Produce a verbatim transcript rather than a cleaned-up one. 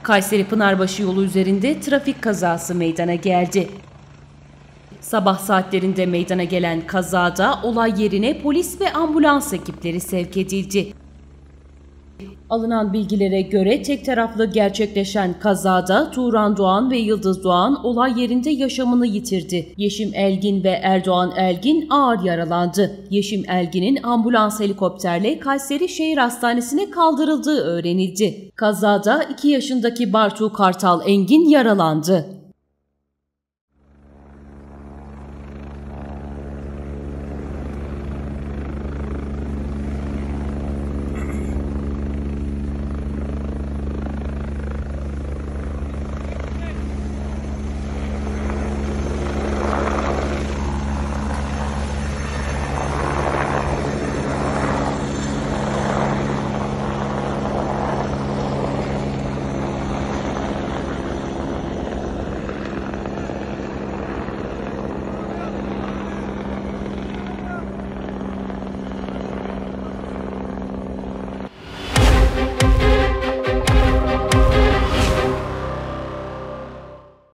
Kayseri-Pınarbaşı yolu üzerinde trafik kazası meydana geldi. Sabah saatlerinde meydana gelen kazada olay yerine polis ve ambulans ekipleri sevk edildi. Alınan bilgilere göre tek taraflı gerçekleşen kazada Turan Doğan ve Yıldız Doğan olay yerinde yaşamını yitirdi. Yeşim Elgin ve Erdoğan Elgin ağır yaralandı. Yeşim Elgin'in ambulans helikopterle Kayseri Şehir Hastanesi'ne kaldırıldığı öğrenildi. Kazada iki yaşındaki Bartu Kartal Engin yaralandı.